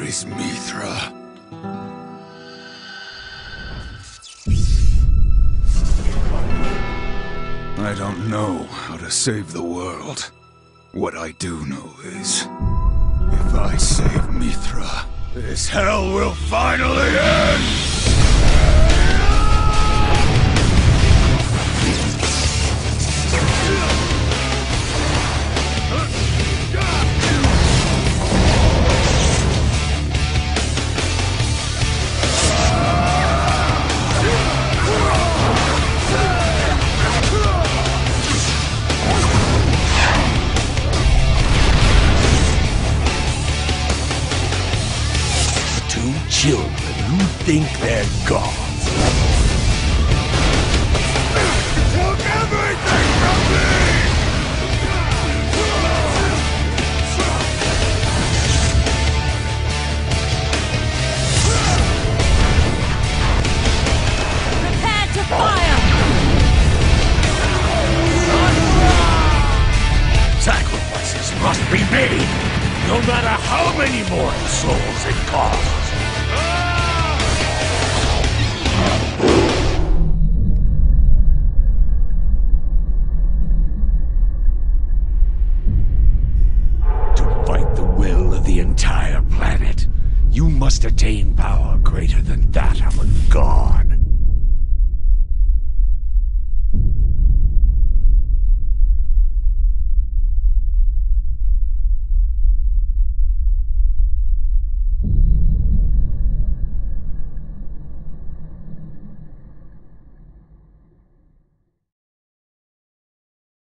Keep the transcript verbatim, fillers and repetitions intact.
is Mithra? I don't know how to save the world. What I do know is, if I save Mithra, this hell will finally end! Children who think they're God.